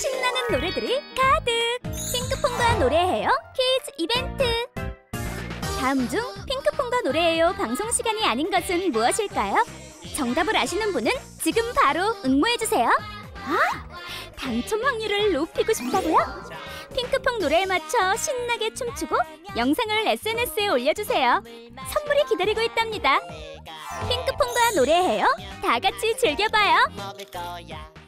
신나는 노래들이 가득! 핑크퐁과 노래해요 퀴즈 이벤트! 다음 중 핑크퐁과 노래해요 방송 시간이 아닌 것은 무엇일까요? 정답을 아시는 분은 지금 바로 응모해주세요. 당첨 확률을 높이고 싶다고요? 핑크퐁 노래에 맞춰 신나게 춤추고 영상을 SNS에 올려주세요. 선물이 기다리고 있답니다. 핑크퐁과 노래해요. 다 같이 즐겨봐요.